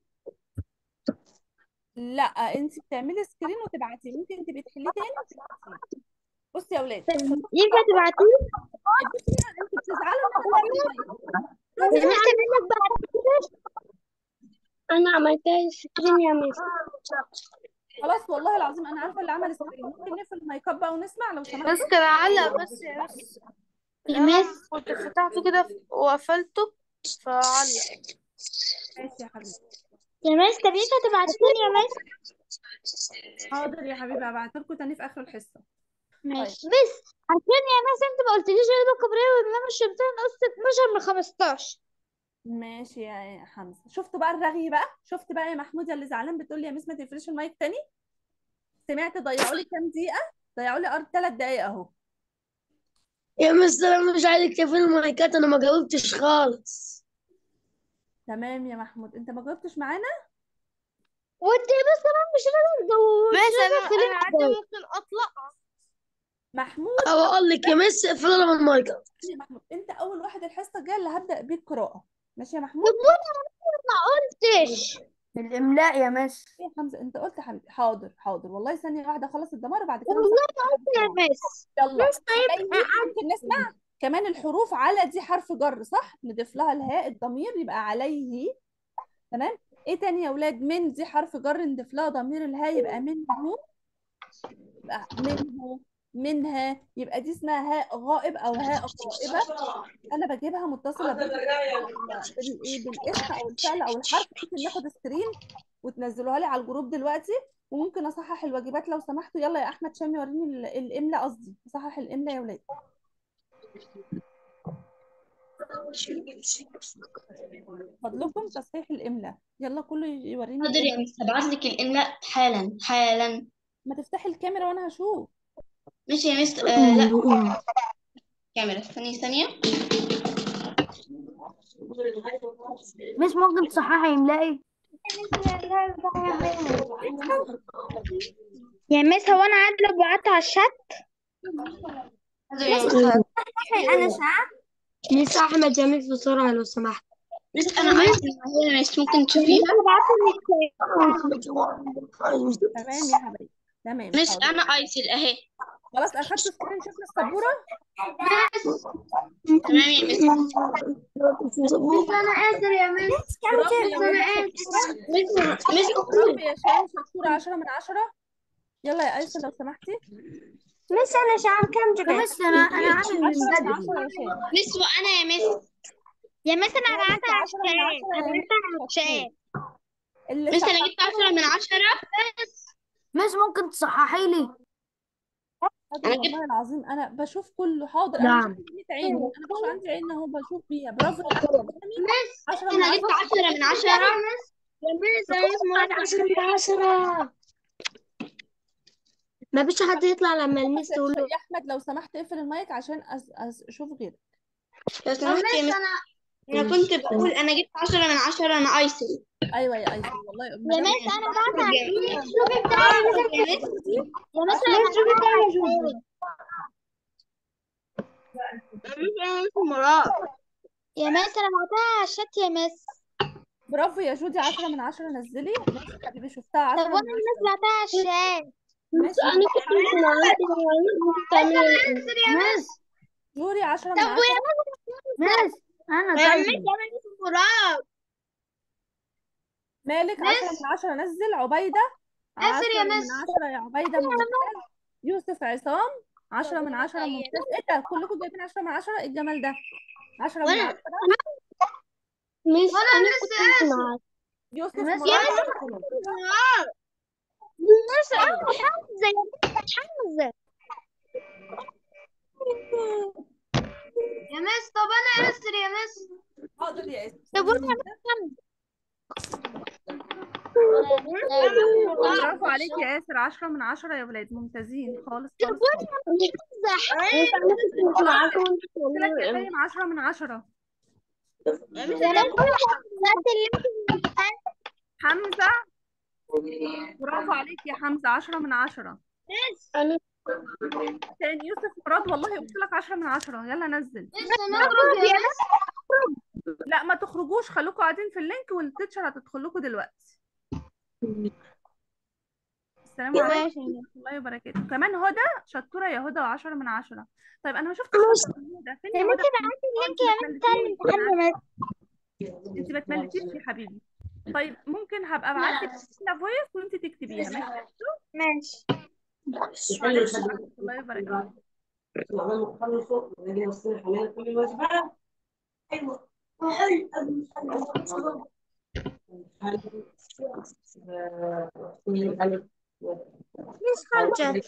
لا انت بتعملي سكرين وتبعتيه، ممكن تبقي تحليه تاني وتبعتيه. بصي يا ولاد، طب حروف ينفع تبعتيه؟ بصي انتوا بتزعلوا ان انا بقفل المايك. يا مس منك بعتيه. انا عملتها سكرين يا مس. خلاص والله العظيم انا عارفه اللي عمل سكرين. ممكن نقفل المايكات بقى ونسمع لو سمحتوا. بس كان علق بس يا بس. يا انا مس كنت فتحته كده وقفلته فعلق. ماشي يا حبيبي. يا مس طب ينفع تبعتيه تاني يا مس؟ حاضر يا حبيبي، هبعت لكم تاني في اخر الحصه. طيب ماشي بس عارفين يا مس انت ما قلتليش رضا كبرية والإمام الشمسية نص اتناشر من خمستاشر. ماشي يا حمزه. شفتوا بقى الرغي بقى؟ شفت بقى يا محمود يا اللي زعلان بتقول لي يا مس ما تقفليش المايك تاني؟ سمعت ضيعوا لي كام دقيقه؟ ضيعوا لي ارض ثلاث دقايق اهو. يا مس انا مش عايزك تقفلي المايكات، انا ما جاوبتش خالص. تمام يا محمود، انت ما جاوبتش معانا. وانت بس انا مش راضي اتجوز، مش ماشي، راضي انا اخليني انا عندي اتجوز. ممكن اطلع. محمود او اقول لك يا مس اقفلي لنا المايكات. يا محمود انت اول واحد الحصه الجايه اللي هبدا بيك قراءه. ماشي يا طب محمود؟ وانا ما قلتش. الاملاء يا مس. إيه يا حمزه انت قلت يا حبيبي؟ حاضر حاضر والله، ثانيه واحده اخلص الدمار وبعد كده والله نسمع ما قلت يا الدمار. مس. يلا مس طيب عليه. ممكن نسمع كمان الحروف على دي حرف جر صح؟ نضيف لها الهاء الضمير يبقى عليه. تمام. ايه تاني يا اولاد؟ من دي حرف جر نضيف لها ضمير الهاء يبقى منه، يبقى منه، منها. يبقى دي اسمها هاء غائب او هاء غائبه. انا بجيبها متصله بال بالايه، بالاسم او الفعل او الحرف. ممكن ناخد سكرين وتنزلوها لي على الجروب دلوقتي. وممكن اصحح الواجبات لو سمحتوا. يلا يا احمد شامي وريني ال- الاملاء، قصدي اصحح الاملاء يا ولاد. فضلكم تصحيح الاملاء، يلا كله يوريني حاضر يا الاملاء. مس، هبعت لك الإملاء حالا حالا. ما تفتحي الكاميرا وانا هشوف. ماشي يا مس. آه لا، كاميرا ثانية ثانية. مش ممكن تصححي املائي؟ يا مس هو انا عادله بعت على الشات. حاضر يا مس. انا ساعه مس احمد يا مس بسرعه لو سمحت. مس أنا عايزة يا مس، ممكن تشوفيها؟ تمام يا حبايبي، تمام مس حاضر. أنا أيسل أهي. خلاص اخدتوا سكرين شوف السبوره. تمام يا مس. انا اسف يا مس. برافو يا انا ولاد اسف. شطوره. مس مس برافو يا شام شطوره، عشرة من عشرة. يلا يا ايسن لو سمحتي. مس انا شعر كام جبت؟ بس انا انا عامل من عشرة من بدري. عشرة يا شام. مس وأنا يا مس. يا مس انا شام بعت انت على عشرة من الشات، عشرة انا يا بعت على شطور. الشات. اللي مس أنا صححته جبت عشرة من عشرة. مش ممكن تصححي لي؟ حاضر أنا جبت والله العظيم انا بشوف كله. حاضر انا نعم. بشوف بمية عين، انا بشوف عندي عين اهو بشوف بيها. برافو يا احمد سامي. مس عشرة من أنا جبت عشرة. عشرة من عشرة. يا مس انا اسمه عشرة من عشرة. ما فيش حد يطلع لما الميس بس تقول له. يا احمد لو سمحت اقفل المايك عشان أز... أز... اشوف غيرك. لو يا سمحت يا مس مس. انا انا كنت بقول انا جبت عشرة من عشرة، انا ايسل. ايوه يا ايسن والله يا مدام مس انا بعت على جميل. الشوفي بتاعي يا نزل مس يا مس عشرة انا من الشوفي عشرة. بتاعي نزل. انا اسمي مراد. يا مس انا بعتها على الشات يا مس. برافو يا جودي، عشرة من عشرة نزلي. ماشي يا حبيبي، شفتها طب عشرة وانا من الناس عشرة. بعتها على الشات. ماشي انا جودي. كنت معاكي بتعملي ايه؟ يا مس. جوري عشرة من طب ويا عشرة. مس مس انا يا مس طيب. انا اسمي مراد. مالك عشرة مس من عشرة نزل. عبيدة اسر يا عشرة من مس. عشرة يا عبيدة، ممتاز. يوسف عصام عشرة من عشرة، ممتاز. ايه ده كلكم جايبين عشرة من عشرة؟ ايه الجمال ده؟ عشرة من وانا عشرة. مس وانا انا مس كنت اسر. معاكي. يوسف يا مراد. مس مراد. مس انا حمزة يا مس حمزة. يا مس طب انا اسر يا مس. حاضر يا اسم، طب استني وانا واحدة. حمزة. برافو عليك يا ياسر، عشرة من عشرة يا ولاد، ممتازين خالص طب خالص خالص. وانا حمزة. مس انا كنت خلاص معاكي وانت قلت لك بتعملي يا ايه؟ فاهم، عشرة من عشرة. يا مس يا انا مس انا حمزة اللي انت حمزة برافو عليك يا حمزة، عشرة من عشرة. انا تاني يوسف مراد، والله قلت لك عشرة من عشرة. يلا نزل. لسه نخرج يا مس. لا ما تخرجوش، خليكم قاعدين في اللينك والتيتشر هتدخل لكم دلوقتي. السلام عليكم ماشي يا مس. ورحمة الله وبركاته. كمان هدى شطورة يا هدى، وعشرة من عشرة. طيب أنا ما شفتش هدى من هدى، فين يا يا مس هدى؟ ابعتي اه اللينك أنت ما يا مس بتاع تملكيش، الامتحان أنا يا عارفة. مس. أنت ما تملكيش يا حبيبي. طيب ممكن هبقى أبعت لك فويس وأنت تكتبيها، ماشي؟ ماشي. عليكم ورحمة الله وبركاته. مش خارجة.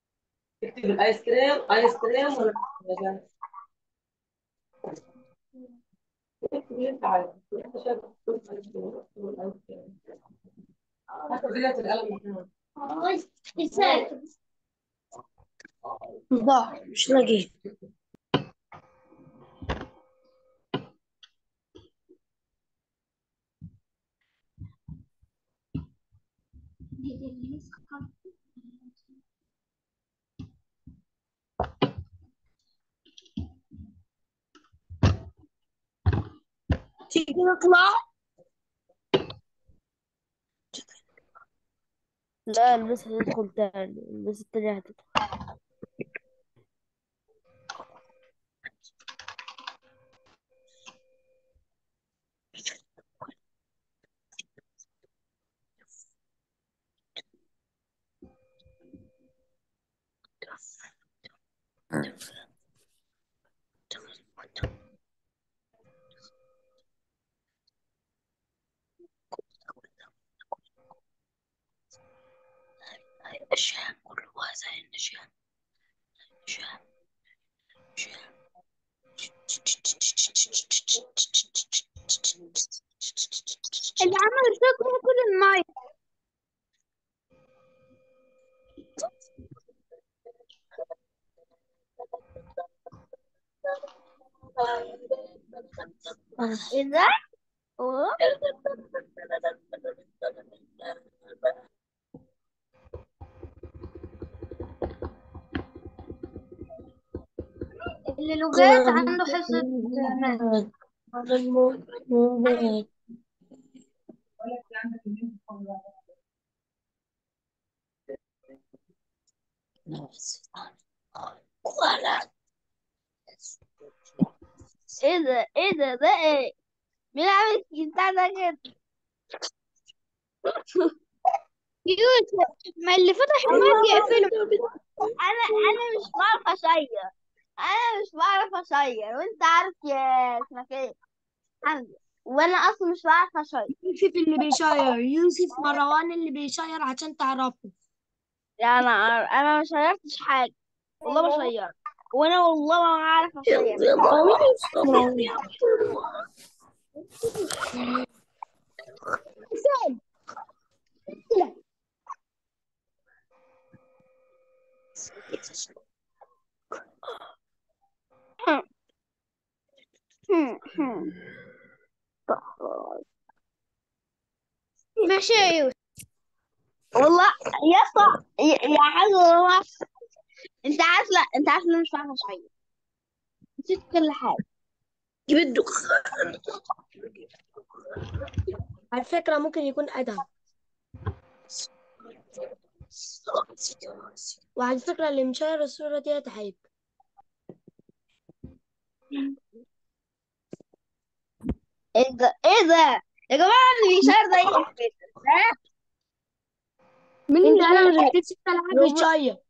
ضاع مش لاقيه. تيجي نطلع. لا المس هتدخل تاني، المس التانية هتدخل. الشام كلها زي النجام. الشام اللي عمل فكرة كل المايك. ايه ده؟ أوه. اللي لغات عنده حصة ماث. ايه ده ايه ده ده ايه؟ مين عامل البتاع ده كده؟ يوسف ما اللي فتح المايك يقفله. انا انا مش بعرف اشير، انا مش بعرف اشير، وانت عارف يا اسمك ايه حمزة، وانا اصلا مش بعرف اشير. يوسف اللي بيشير، يوسف مروان اللي بيشير عشان تعرفوا. يعني انا انا ما شيرتش حاجه، والله ما شيرت، وانا والله ما عارف اشير. هم هم. استغفر. ماشي يا يوسف. والله يا اسطى، يا يا حاج والله. انت عارف، لا انت عارف ان انا مش فاهمه شويه. نسيت كل حاجه. جيب الدخان. على فكرة ممكن يكون أدهم. وعلى فكرة اللي مشاهر الصورة دي عيب. ايه ده ايه ده يا جماعه، اللي بيشير ده ايه ده؟ مين انت اللي قال ايه؟ أنا ركبت ألعاب روب... بتشير؟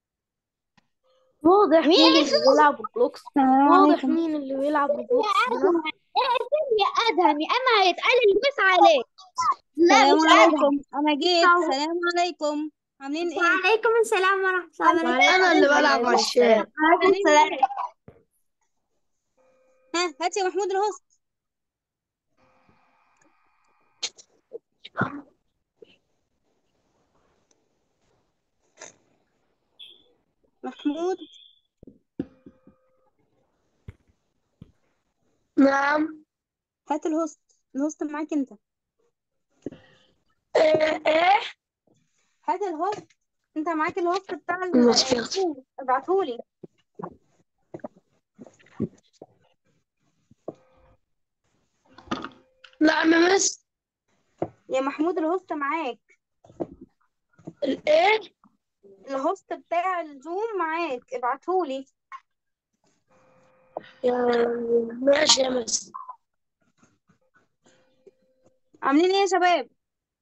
واضح مين؟ مين اللي بيلعب بلوكس. السلام واضح عليكم. مين اللي بيلعب يا بلوكس هنا. ادهم، ايه اسم يا ادهم؟ يا اما هيتقال المس عليك. لا السلام مش ادهم. عليكم، انا جيت. السلام عليكم، عاملين ايه؟ وعليكم السلام ورحمه الله وبركاته. أنا اللي بلعب على الشارع. وعليكم السلام. ها هات يا محمود الهوست. محمود نعم. هات الهوست. الهوست معاك انت. إيه إيه. هات الهوست، انت معاك الهوست بتاع المشكلة. الزوم، ابعتهولي. لا ممس. يا محمود الهوست معاك. الإيه؟ الهوست بتاع الزوم معاك، ابعتهولي. يا ماشي يا مس. عاملين ايه يا شباب؟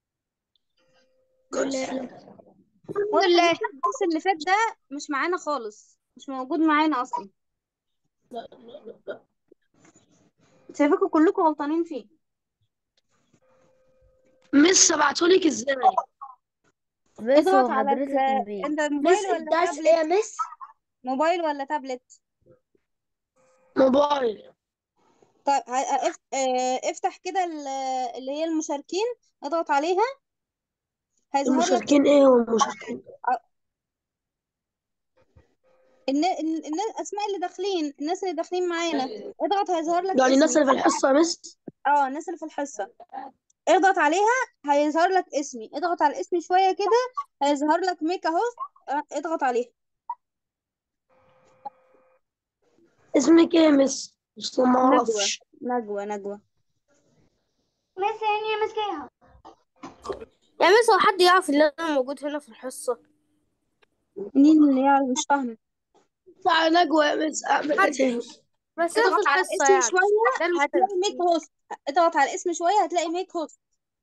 الحمد واضح ان لله. الدرس اللي فات ده مش معانا خالص، مش موجود معانا اصلا. شايفاكم كلكم غلطانين فيه. مس ابعتهولك ازاي؟ بس اضغط هو على ال... حضرتك مبين. انت مس موبايل ولا الدرس ايه تابلت؟ يا مس؟ موبايل ولا تابلت؟ موبايل. طيب ه- اف- آه، افتح كده ال- اللي هي المشاركين، اضغط عليها هيظهر لك المشاركين ايه هو المشاركين؟ الن- الن- الناس، اسماء اللي داخلين، الناس اللي داخلين معانا. اضغط هيظهر لك يعني الناس اسمي. اللي في الحصة يا مس؟ اه الناس اللي في الحصة، اضغط عليها هيظهر لك اسمي. اضغط على الاسم شوية كده هيظهر لك ميك اهو. اه، اضغط عليها. اسمك ايه يا مس؟ بس ما نجوى اعرفش. نجوى نجوى. مس يعني مسكيها. يا مس، هو حد يعرف ان انا موجود هنا في الحصة؟ مين اللي يعرف؟ مش فاهمة. تعالى نجوى يا مس اعمل حد، تاني. بس انا في اضغط على الحصة الاسم يعني. ده شوية المشكلة. هتلاقي ميك هوست. اضغط على الاسم شوية هتلاقي ميك هوست.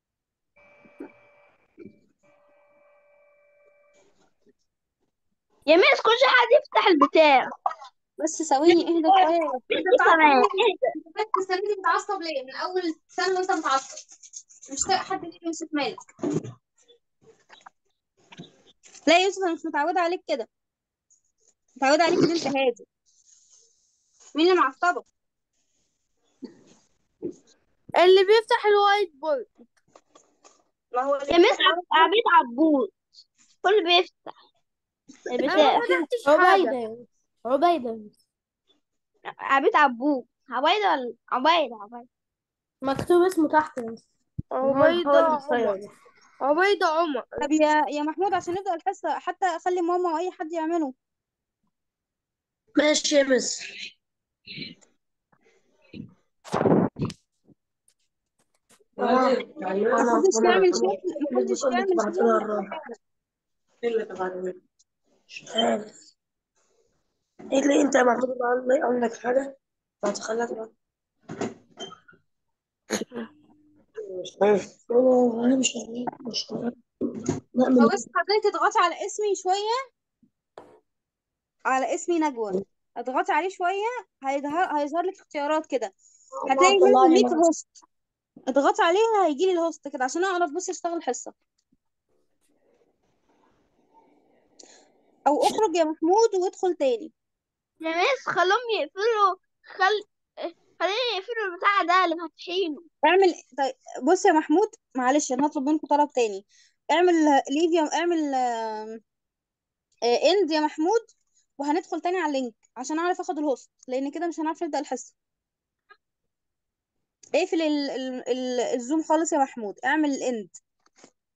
يا مس كل حد يفتح البتاع. بس ثواني اهدى شوية. انت انت متعصب كمان. ليه؟ انت السنة دي متعصب ليه؟ من اول سنة وانت متعصب، مش طايق حد يجي يمسك مالك. لا يا يوسف، انا مش متعودة عليك كده، متعودة عليك ان انت هادي. مين اللي معصبك؟ اللي بيفتح الوايت بورد. ما هو اللي يا مس بيفتح الوايت بورد. عبيد عبود كل بيفتح انا ما البتاع. فتحتش عبيدة حاجة. يا مس. عبيدة يا مس. عبيد عبود عبيدة ولا عبيدة عبيدة. مكتوب اسمه تحت يا مس. هو هو عبيدة اللي عمر. بيصير. عبيدة عمر. طب يا يا محمود، عشان نبدأ الحصة حتى اخلي ماما واي حد يعمله. ماشي يا مس. محدش يعمل شير، محدش يعمل شير. مش عارف. ايه اللي انت المفروض عندك حاجة؟ هتخليك بقى. مش عارف. انا مش عارف. مش عارف. لا من خلاص حضرتك اضغطي على اسمي شوية، على اسمي نجوى، اضغطي عليه شوية هيظهر هيظهر لك اختيارات كده، هتلاقي الله نازل طلعني ميك بقى. هوست. اضغطي عليها هيجي لي الهوست كده عشان اعرف بس اشتغل حصة. او اخرج يا محمود وادخل تاني. يا مس خلوهم يقفلوا. خل خليني يقفلوا البتاع ده اللي فاتحينه. اعمل طيب. بص يا محمود، معلش انا هطلب منكم طلب تاني. اعمل ليف يا اعمل اند يا محمود، وهندخل تاني على اللينك عشان اعرف اخد الهوست، لان كده مش هنعرف نبدأ الحصة. اقفل ال... ال... ال... الزوم خالص يا محمود، اعمل الاند.